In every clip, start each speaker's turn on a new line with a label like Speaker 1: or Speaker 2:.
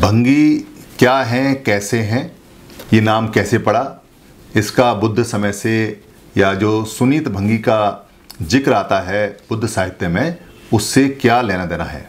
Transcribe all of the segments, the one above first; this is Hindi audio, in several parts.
Speaker 1: भंगी क्या हैं, कैसे हैं, ये नाम कैसे पड़ा, इसका बुद्ध समय से या जो सुनीत भंगी का जिक्र आता है बुद्ध साहित्य में, उससे क्या लेना देना है।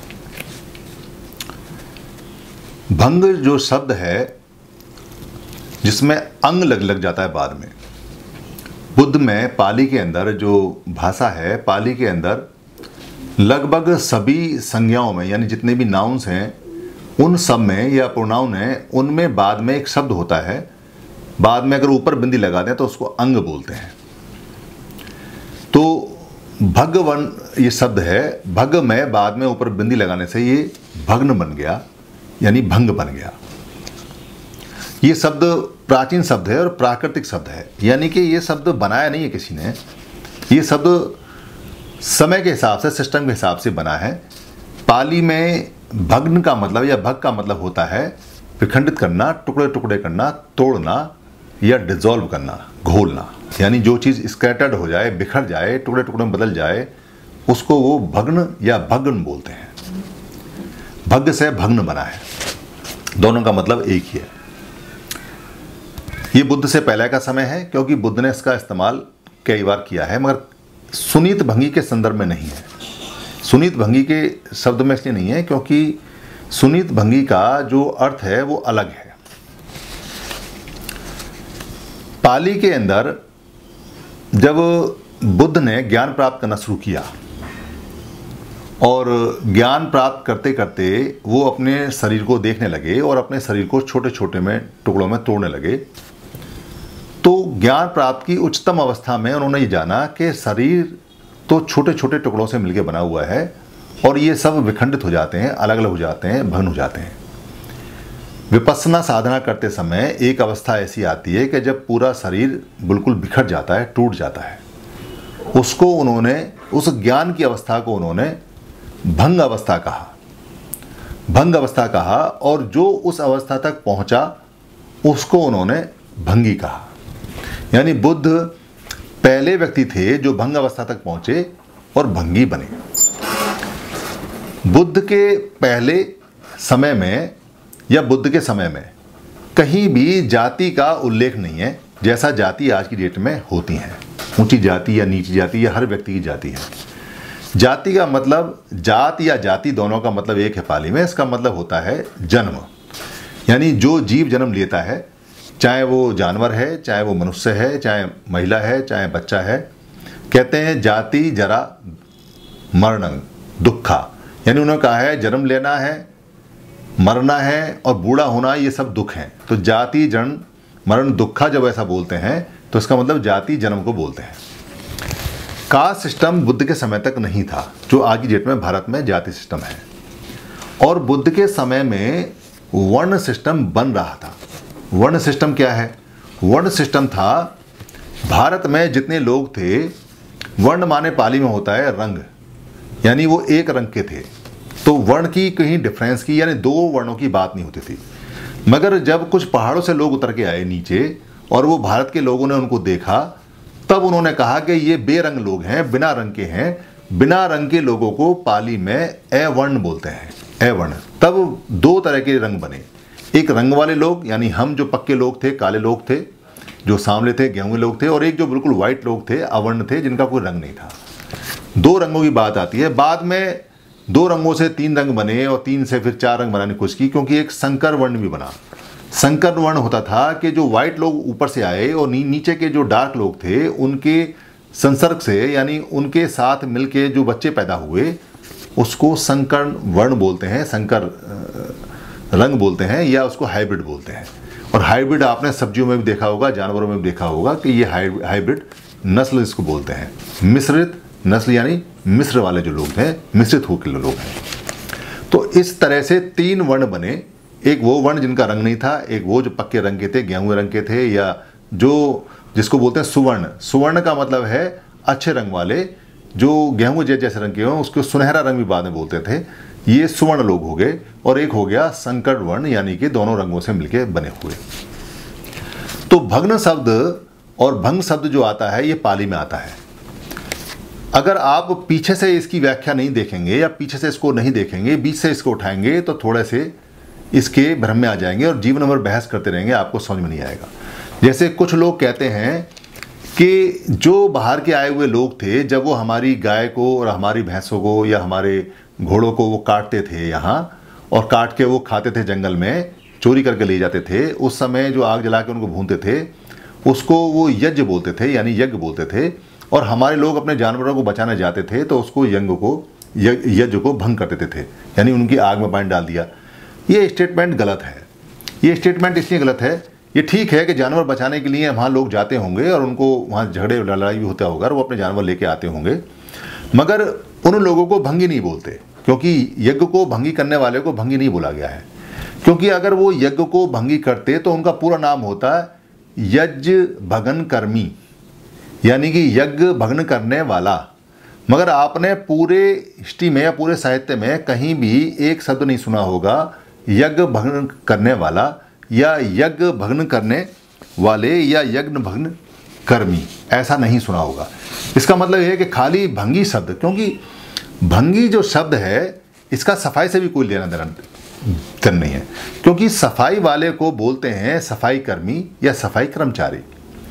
Speaker 1: भंग जो शब्द है जिसमें अंग लग जाता है बाद में, बुद्ध में पाली के अंदर जो भाषा है, पाली के अंदर लगभग सभी संज्ञाओं में, यानी जितने भी नाउन्स हैं उन सब में या प्रोनाउन हैं उनमें बाद में एक शब्द होता है। बाद में अगर ऊपर बिंदी लगा दें तो उसको अंग बोलते हैं। तो भगवन ये शब्द है, भग में बाद में ऊपर बिंदी लगाने से ये भग्न बन गया, यानी भंग बन गया। ये शब्द प्राचीन शब्द है और प्राकृतिक शब्द है, यानी कि ये शब्द बनाया नहीं है किसी ने। ये शब्द समय के हिसाब से, सिस्टम के हिसाब से बना है। पाली में भग्न का मतलब या भग का मतलब होता है विखंडित करना, टुकड़े टुकड़े करना, तोड़ना या डिसॉल्व करना, घोलना। यानी जो चीज़ स्कैटर्ड हो जाए, बिखर जाए, टुकड़े टुकड़े में बदल जाए, उसको वो भग्न या भग्न बोलते हैं। भग्न से भग्न बना है, दोनों का मतलब एक ही है। ये बुद्ध से पहले का समय है क्योंकि बुद्ध ने इसका इस्तेमाल कई बार किया है, मगर सुनीत भंगी के संदर्भ में नहीं है। सुनीत भंगी के शब्द में इसलिए नहीं है क्योंकि सुनीत भंगी का जो अर्थ है वो अलग है। पाली के अंदर जब बुद्ध ने ज्ञान प्राप्त करना शुरू किया और ज्ञान प्राप्त करते करते वो अपने शरीर को देखने लगे और अपने शरीर को छोटे छोटे में टुकड़ों में तोड़ने लगे, तो ज्ञान प्राप्त की उच्चतम अवस्था में उन्होंने ये जाना कि शरीर तो छोटे छोटे टुकड़ों से मिलकर बना हुआ है और ये सब विखंडित हो जाते हैं, अलग अलग हो जाते हैं, भग्न हो जाते हैं। विपश्यना साधना करते समय एक अवस्था ऐसी आती है कि जब पूरा शरीर बिल्कुल बिखर जाता है, टूट जाता है। उसको उन्होंने, उस ज्ञान की अवस्था को उन्होंने भंग अवस्था कहा, भंग अवस्था कहा, और जो उस अवस्था तक पहुंचा उसको उन्होंने भंगी कहा। यानी बुद्ध पहले व्यक्ति थे जो भंग अवस्था तक पहुंचे और भंगी बने। बुद्ध के पहले समय में या बुद्ध के समय में कहीं भी जाति का उल्लेख नहीं है, जैसा जाति आज की डेट में होती हैं। ऊंची जाति या नीची जाति या हर व्यक्ति की जाति है। जाति का मतलब, जात या जाति दोनों का मतलब एक है पाली में। इसका मतलब होता है जन्म, यानी जो जीव जन्म लेता है, चाहे वो जानवर है, चाहे वो मनुष्य है, चाहे महिला है, चाहे बच्चा है। कहते हैं जाति जरा मरण दुखा, यानी उन्होंने कहा है जन्म लेना है, मरना है और बूढ़ा होना, ये सब दुख हैं। तो जाति जन्म मरण दुखा जब ऐसा बोलते हैं तो इसका मतलब जाति जन्म को बोलते हैं। कास्ट सिस्टम बुद्ध के समय तक नहीं था, जो आज की डेट में भारत में जाति सिस्टम है। और बुद्ध के समय में वर्ण सिस्टम बन रहा था। वर्ण सिस्टम क्या है? वर्ण सिस्टम था, भारत में जितने लोग थे, वर्ण माने पाली में होता है रंग, यानी वो एक रंग के थे। तो वर्ण की कहीं डिफरेंस की, यानी दो वर्णों की बात नहीं होती थी। मगर जब कुछ पहाड़ों से लोग उतर के आए नीचे और वो भारत के लोगों ने उनको देखा, तब उन्होंने कहा कि ये बेरंग लोग हैं, बिना रंग के हैं। बिना रंग के लोगों को पाली में अवर्ण बोलते हैं, अवर्ण। तब दो तरह के रंग बने, एक रंग वाले लोग, यानी हम जो पक्के लोग थे, काले लोग थे, जो सांवले थे, गेहूं लोग थे, और एक जो बिल्कुल व्हाइट लोग थे, अवर्ण थे, जिनका कोई रंग नहीं था। दो रंगों की बात आती है। बाद में दो रंगों से तीन रंग बने और तीन से फिर चार रंग बनाने की कोशिश की, क्योंकि एक संकर वर्ण भी बना। संकर वर्ण होता था कि जो व्हाइट लोग ऊपर से आए और नीचे के जो डार्क लोग थे, उनके संसर्ग से, यानी उनके साथ मिलके जो बच्चे पैदा हुए, उसको संकर वर्ण बोलते हैं, संकर रंग बोलते हैं, या उसको हाइब्रिड बोलते हैं। और हाइब्रिड आपने सब्जियों में भी देखा होगा, जानवरों में भी देखा होगा कि ये हाइब्रिड नस्ल इसको बोलते हैं। मिश्रित नस्ल, यानी मिस्र वाले जो लोग हैं, मिश्रित होकर लोग हैं। तो इस तरह से तीन वर्ण बने। एक वो वर्ण जिनका रंग नहीं था, एक वो जो पक्के रंग के थे, गेहूं रंग के थे, या जो जिसको बोलते हैं सुवर्ण। सुवर्ण का मतलब है अच्छे रंग वाले, जो गेहूं जैसे रंग के हों, उसको सुनहरा रंग भी बाद में बोलते थे। ये सुवर्ण लोग हो गए। और एक हो गया संकर वर्ण, यानी कि दोनों रंगों से मिलके बने हुए। तो भग्न शब्द और भंग शब्द जो आता है, ये पाली में आता है। अगर आप पीछे से इसकी व्याख्या नहीं देखेंगे या पीछे से इसको नहीं देखेंगे, बीच से इसको उठाएंगे, तो थोड़े से इसके भ्रम में आ जाएंगे और जीवन भर बहस करते रहेंगे, आपको समझ में नहीं आएगा। जैसे कुछ लोग कहते हैं कि जो बाहर के आए हुए लोग थे, जब वो हमारी गाय को और हमारी भैंसों को या हमारे घोड़ों को वो काटते थे यहाँ, और काट के वो खाते थे, जंगल में चोरी करके ले जाते थे, उस समय जो आग जला के उनको भूनते थे उसको वो यज्ञ बोलते थे, यानी यज्ञ बोलते थे। और हमारे लोग अपने जानवरों को बचाने जाते थे तो उसको यज्ञ को भंग कर देते थे, यानी उनकी आग में पानी डाल दिया। ये स्टेटमेंट गलत है। ये स्टेटमेंट इसलिए गलत है, ये ठीक है कि जानवर बचाने के लिए वहाँ लोग जाते होंगे और उनको वहाँ झगड़े लड़ाई भी होता होगा और वो अपने जानवर लेके आते होंगे, मगर उन लोगों को भंगी नहीं बोलते, क्योंकि यज्ञ को भंगी करने वाले को भंगी नहीं बोला गया है। क्योंकि अगर वो यज्ञ को भंगी करते तो उनका पूरा नाम होता यज्ञ भगन कर्मी, यानी कि यज्ञ भग्न करने वाला। मगर आपने पूरे हिस्ट्री में या पूरे साहित्य में कहीं भी एक शब्द नहीं सुना होगा यज्ञ भग्न करने वाला या यज्ञ भग्न करने वाले या यज्ञ भग्न कर्मी, ऐसा नहीं सुना होगा। इसका मतलब यह है कि खाली भंगी शब्द, क्योंकि भंगी जो शब्द है इसका सफाई से भी कोई लेना देना नहीं है, क्योंकि सफाई वाले को बोलते हैं सफाई कर्मी या सफाई कर्मचारी।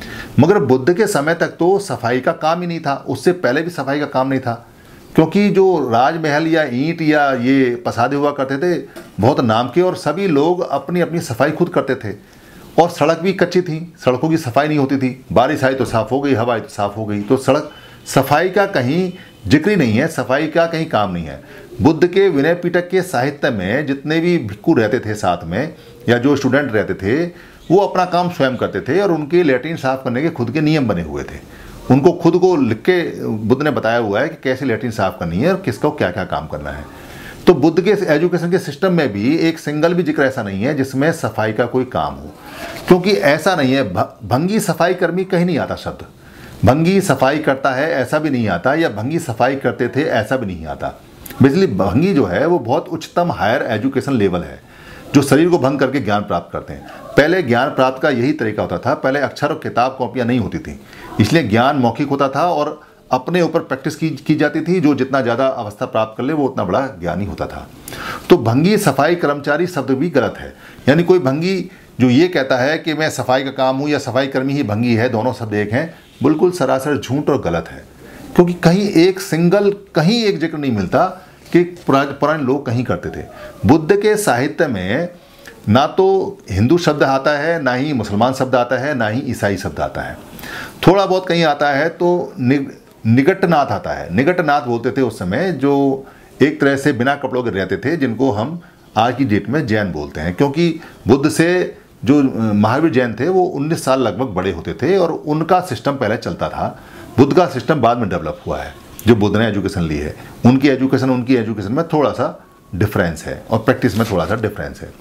Speaker 1: मगर बुद्ध के समय तक तो सफाई का काम ही नहीं था, उससे पहले भी सफाई का काम नहीं था, क्योंकि जो राजमहल या ईंट या ये पसादे हुआ करते थे बहुत नाम के, और सभी लोग अपनी अपनी सफाई खुद करते थे। और सड़क भी कच्ची थी, सड़कों की सफाई नहीं होती थी, बारिश आई तो साफ़ हो गई, हवा आई तो साफ़ हो गई, तो सड़क सफाई का कहीं जिक्र ही नहीं है, सफाई का कहीं काम नहीं है। बुद्ध के विनय पिटक के साहित्य में जितने भी भिक्खु रहते थे साथ में या जो स्टूडेंट रहते थे, वो अपना काम स्वयं करते थे और उनके लैट्रिन साफ करने के खुद के नियम बने हुए थे। उनको खुद को लिख के बुद्ध ने बताया हुआ है कि कैसे लैट्रिन साफ करनी है और किसको क्या क्या काम करना है। तो बुद्ध के एजुकेशन के सिस्टम में भी एक सिंगल भी जिक्र ऐसा नहीं है जिसमें सफाई का कोई काम हो, क्योंकि ऐसा नहीं है। भंगी सफाई कर्मी कहीं नहीं आता शब्द, भंगी सफाई करता है ऐसा भी नहीं आता, या भंगी सफाई करते थे ऐसा भी नहीं आता। बेसिकली भंगी जो है वो बहुत उच्चतम हायर एजुकेशन लेवल है, जो शरीर को भंग करके ज्ञान प्राप्त करते हैं। पहले ज्ञान प्राप्त का यही तरीका होता था, पहले अक्षर और किताब कॉपियाँ नहीं होती थी, इसलिए ज्ञान मौखिक होता था और अपने ऊपर प्रैक्टिस की जाती थी। जो जितना ज़्यादा अवस्था प्राप्त कर ले वो उतना बड़ा ज्ञानी होता था। तो भंगी सफाई कर्मचारी शब्द भी गलत है, यानी कोई भंगी जो ये कहता है कि मैं सफाई का काम हूँ या सफाई कर्मी ही भंगी है, दोनों शब्द एक हैं, बिल्कुल सरासर झूठ और गलत है। क्योंकि कहीं एक सिंगल कहीं एक जिक्र नहीं मिलता कि पुराने लोग कहीं करते थे। बुद्ध के साहित्य में ना तो हिंदू शब्द आता है, ना ही मुसलमान शब्द आता है, ना ही ईसाई शब्द आता है। थोड़ा बहुत कहीं आता है तो निगट्टनाथ आता है। निगट्टनाथ बोलते थे उस समय, जो एक तरह से बिना कपड़ों के रहते थे, जिनको हम आज की डेट में जैन बोलते हैं। क्योंकि बुद्ध से जो महावीर जैन थे वो 19 साल लगभग बड़े होते थे और उनका सिस्टम पहले चलता था। बुद्ध का सिस्टम बाद में डेवलप हुआ है, जो बुद्ध ने एजुकेशन ली है। उनकी एजुकेशन में थोड़ा सा डिफरेंस है और प्रैक्टिस में थोड़ा सा डिफरेंस है।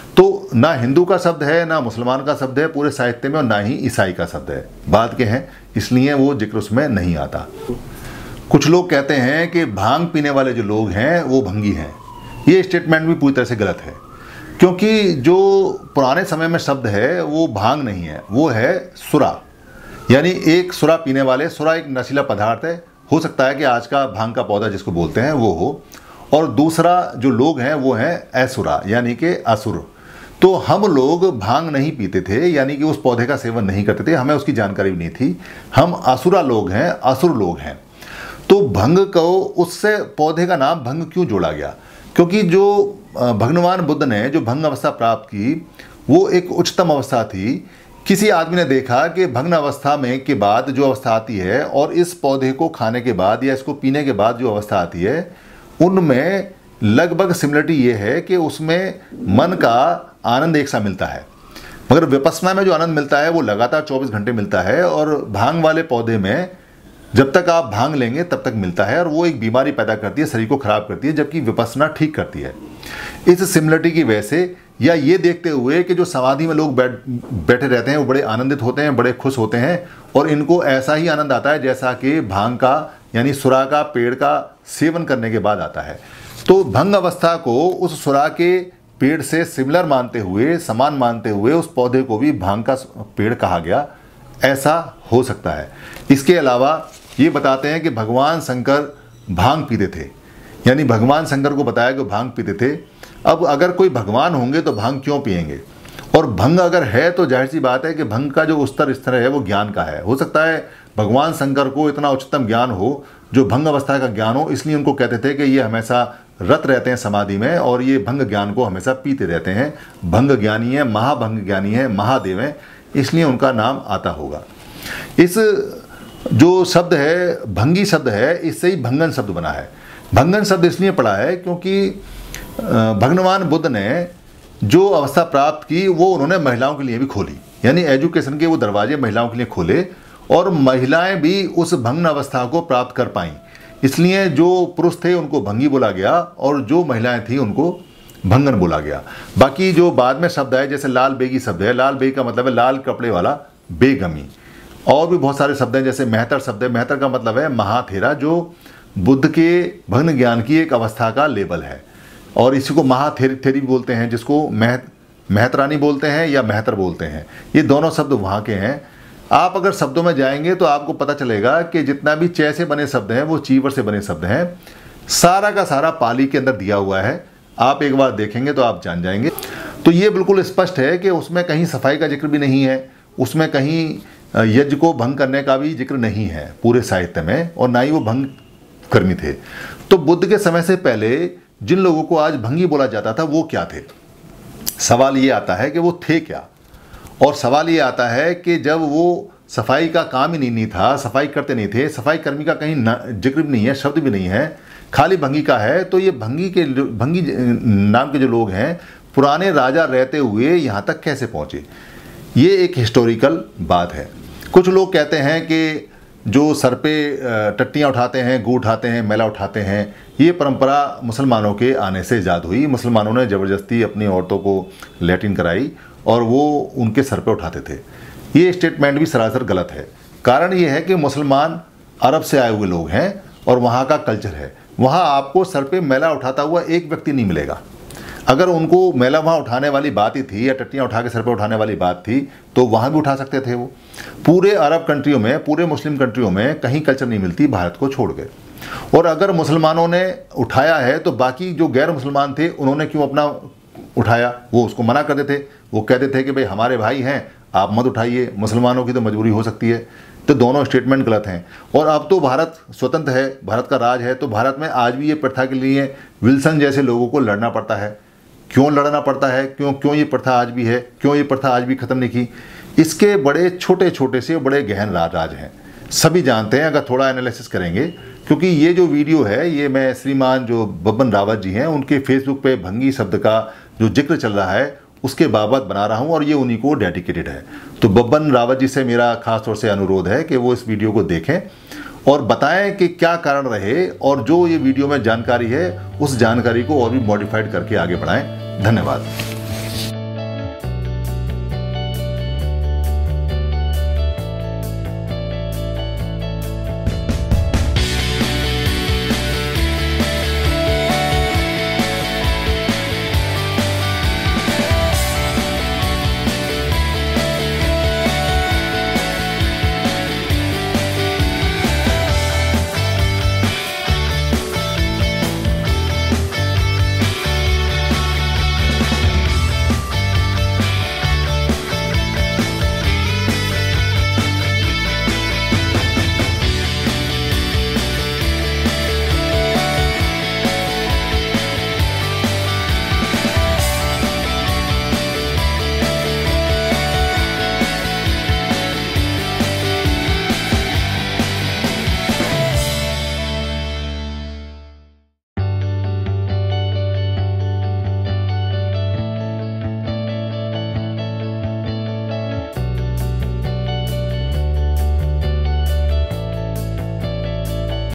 Speaker 1: तो ना हिंदू का शब्द है, ना मुसलमान का शब्द है पूरे साहित्य में, और ना ही ईसाई का शब्द है। बाद के हैं इसलिए वो जिक्र उसमें नहीं आता। कुछ लोग कहते हैं कि भांग पीने वाले जो लोग हैं वो भंगी हैं। ये स्टेटमेंट भी पूरी तरह से गलत है, क्योंकि जो पुराने समय में शब्द है वो भांग नहीं है, वो है सुरा। यानी एक सुरा पीने वाले, सुरा एक नशीला पदार्थ है, हो सकता है कि आज का भांग का पौधा जिसको बोलते हैं वो हो, और दूसरा जो लोग हैं वो हैं असुरा, यानी कि असुर। तो हम लोग भांग नहीं पीते थे, यानी कि उस पौधे का सेवन नहीं करते थे, हमें उसकी जानकारी भी नहीं थी। हम असुरा लोग हैं, असुर लोग हैं। तो भंग को उससे पौधे का नाम भंग क्यों जोड़ा गया? क्योंकि जो भगवान बुद्ध ने जो भंग अवस्था प्राप्त की वो एक उच्चतम अवस्था थी। किसी आदमी ने देखा कि भग्न अवस्था में के बाद जो अवस्था आती है और इस पौधे को खाने के बाद या इसको पीने के बाद जो अवस्था आती है, उनमें लगभग सिमिलरिटी ये है कि उसमें मन का आनंद एक सा मिलता है, मगर विपस्सना में जो आनंद मिलता है वो लगातार 24 घंटे मिलता है, और भांग वाले पौधे में जब तक आप भांग लेंगे तब तक मिलता है, और वो एक बीमारी पैदा करती है, शरीर को खराब करती है, जबकि विपस्सना ठीक करती है। इस सिमिलरिटी की वजह से, या ये देखते हुए कि जो समाधि में लोग बैठे रहते हैं वो बड़े आनंदित होते हैं, बड़े खुश होते हैं, और इनको ऐसा ही आनंद आता है जैसा कि भांग का यानी सुरा का पेड़ का सेवन करने के बाद आता है। तो भंग अवस्था को उस सुरा के पेड़ से सिमिलर मानते हुए, समान मानते हुए, उस पौधे को भी भांग का पेड़ कहा गया, ऐसा हो सकता है। इसके अलावा ये बताते हैं कि भगवान शंकर भांग पीते थे, यानी भगवान शंकर को बताया कि भांग पीते थे। अब अगर कोई भगवान होंगे तो भांग क्यों पिएंगे, और भंग अगर है तो जाहिर सी बात है कि भंग का जो स्तर है वो ज्ञान का है। हो सकता है भगवान शंकर को इतना उच्चतम ज्ञान हो, जो भंग अवस्था का ज्ञान हो, इसलिए उनको कहते थे कि ये हमेशा रत रहते हैं समाधि में और ये भंग ज्ञान को हमेशा पीते रहते हैं। भंग ज्ञानी है, महाभंग ज्ञानी है, महादेव हैं, इसलिए उनका नाम आता होगा। इस जो शब्द है भंगी शब्द है, इससे ही भंगन शब्द बना है। भंगन शब्द इसलिए पड़ा है क्योंकि भगवान बुद्ध ने जो अवस्था प्राप्त की वो उन्होंने महिलाओं के लिए भी खोली, यानी एजुकेशन के वो दरवाजे महिलाओं के लिए खोले और महिलाएं भी उस भंगन अवस्था को प्राप्त कर पाईं। इसलिए जो पुरुष थे उनको भंगी बोला गया और जो महिलाएं थी उनको भंगन बोला गया। बाकी जो बाद में शब्द है, जैसे लाल बेगी शब्द है, लाल बेग का मतलब है लाल कपड़े वाला बेगमी। और भी बहुत सारे शब्द हैं, जैसे मेहतर शब्द है, मेहतर का मतलब है महाथेरा, जो बुद्ध के भंगन ज्ञान की एक अवस्था का लेबल है। और इसी को महाथेरी बोलते हैं, जिसको महतरानी बोलते हैं या मेहतर बोलते हैं। ये दोनों शब्द वहाँ के हैं। आप अगर शब्दों में जाएंगे तो आपको पता चलेगा कि जितना भी च से बने शब्द हैं वो चीवर से बने शब्द हैं। सारा का सारा पाली के अंदर दिया हुआ है, आप एक बार देखेंगे तो आप जान जाएंगे। तो ये बिल्कुल स्पष्ट है कि उसमें कहीं सफाई का जिक्र भी नहीं है, उसमें कहीं यज्ञ को भंग करने का भी जिक्र नहीं है पूरे साहित्य में, और ना ही वो भंग कर्मी थे। तो बुद्ध के समय से पहले जिन लोगों को आज भंगी बोला जाता था वो क्या थे? सवाल ये आता है कि वो थे क्या, और सवाल ये आता है कि जब वो सफाई का काम ही नहीं था, सफाई करते नहीं थे, सफाई कर्मी का कहीं जिक्र भी नहीं है, शब्द भी नहीं है, खाली भंगी का है, तो ये भंगी नाम के जो लोग हैं पुराने राजा रहते हुए यहाँ तक कैसे पहुँचे? ये एक हिस्टोरिकल बात है। कुछ लोग कहते हैं कि जो सर पे टट्टियाँ उठाते हैं, गू उठाते हैं, मैला उठाते हैं, ये परंपरा मुसलमानों के आने से ईजाद हुई। मुसलमानों ने ज़बरदस्ती अपनी औरतों को लैट्रिन कराई और वो उनके सर पे उठाते थे। ये स्टेटमेंट भी सरासर गलत है। कारण ये है कि मुसलमान अरब से आए हुए लोग हैं और वहाँ का कल्चर है, वहाँ आपको सर पे मैला उठाता हुआ एक व्यक्ति नहीं मिलेगा। अगर उनको मैला वहाँ उठाने वाली बात ही थी या टट्टियाँ उठा के सर पे उठाने वाली बात थी तो वहाँ भी उठा सकते थे वो। पूरे अरब कंट्रियों में, पूरे मुस्लिम कंट्रियों में कहीं कल्चर नहीं मिलती भारत को छोड़ के। और अगर मुसलमानों ने उठाया है तो बाकी जो गैर मुसलमान थे उन्होंने क्यों अपना उठाया? वो उसको मना करते थे, वो कहते थे कि भाई हमारे भाई हैं, आप मत उठाइए, मुसलमानों की तो मजबूरी हो सकती है। तो दोनों स्टेटमेंट गलत हैं। और अब तो भारत स्वतंत्र है, भारत का राज है, तो भारत में आज भी ये प्रथा के लिए विल्सन जैसे लोगों को लड़ना पड़ता है। क्यों लड़ना पड़ता है? क्यों ये प्रथा आज भी है? क्यों ये प्रथा आज भी ख़त्म नहीं की? इसके बड़े छोटे छोटे से बड़े गहन राज हैं, सभी जानते हैं अगर थोड़ा एनालिसिस करेंगे। क्योंकि ये जो वीडियो है ये मैं श्रीमान जो बब्बन रावत जी हैं उनके फेसबुक पे भंगी शब्द का जो जिक्र चल रहा है उसके बाबत बना रहा हूँ और ये उन्हीं को डेडिकेटेड है। तो बब्बन रावत जी से मेरा खास तौर से अनुरोध है कि वो इस वीडियो को देखें और बताएं कि क्या कारण रहे, और जो ये वीडियो में जानकारी है उस जानकारी को और भी मॉडिफाइड करके आगे बढ़ाएं। धन्यवाद।